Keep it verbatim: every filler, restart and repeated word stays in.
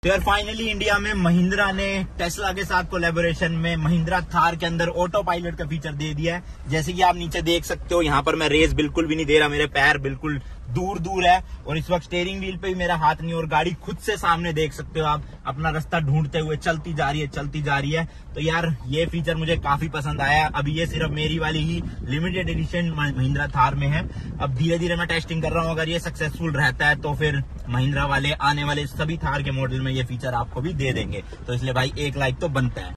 तो यार finally India में महिंद्रा ने टेस्ला के साथ कोलैबोरेशन में महिंद्रा थार के अंदर ऑटो पायलट का फीचर दे दिया है। जैसे कि आप नीचे देख सकते हो, यहाँ पर मैं रेस बिल्कुल भी नहीं दे रहा, मेरे पैर बिल्कुल दूर दूर है और इस वक्त स्टीयरिंग व्हील पे भी मेरा हाथ नहीं और गाड़ी खुद से सामने देख सकते हो आप अपना रास्ता ढूंढते हुए चलती जा रही है चलती जा रही है। तो यार ये फीचर मुझे काफी पसंद आया। अभी ये सिर्फ मेरी वाली ही लिमिटेड एडिशन महिंद्रा थार में है। अब धीरे धीरे मैं टेस्टिंग कर रहा हूँ, अगर ये सक्सेसफुल रहता है तो फिर महिंद्रा वाले आने वाले सभी थार के मॉडल में ये फीचर आपको भी दे देंगे। तो इसलिए भाई एक लाइक तो बनता है।